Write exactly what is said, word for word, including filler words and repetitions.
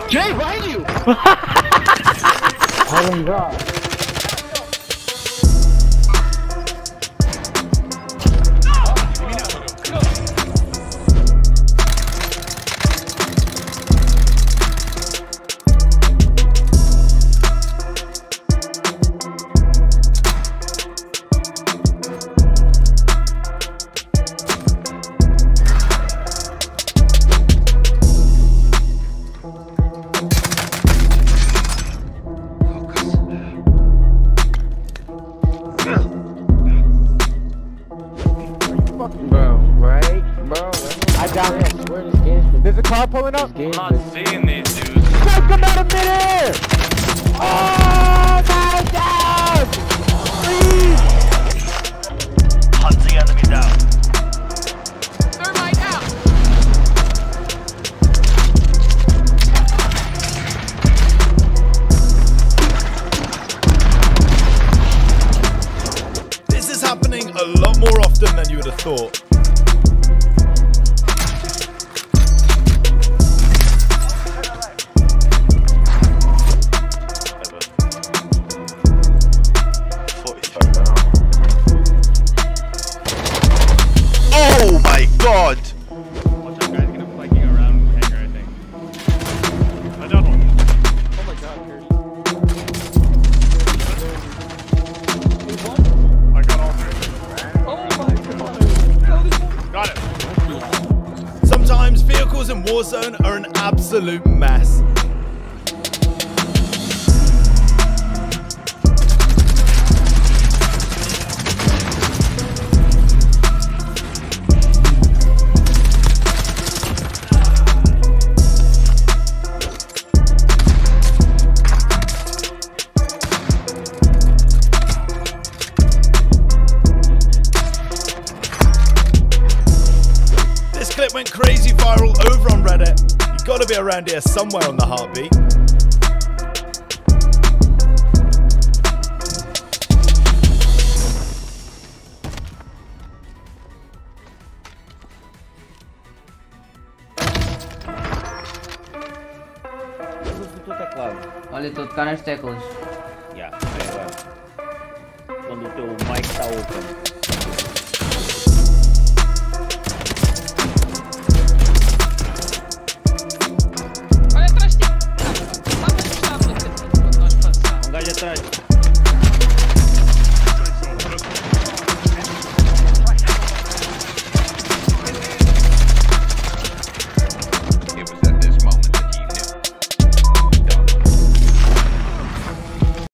Jay, behind you! Oh my god. Bro, right? Bro, I got him. Where this game? There's a car pulling up. I'm not seeing these dudes. Guys, come out of midair! Oh my god! Please! Hunting enemy down. Thermite out! This is happening a lot more often than you would have thought. Oh my god! Watch out, guys, gonna flanking around hangar, I think. Another one. Oh my god, Pierce. I got all three. Oh my god. Got it. Sometimes vehicles in Warzone are an absolute mess. This clip went crazy viral over on Reddit. You gotta be around here somewhere on the heartbeat. Olha, estou a tocar nas teclas. Yeah, very well. Quando o teu mic está open.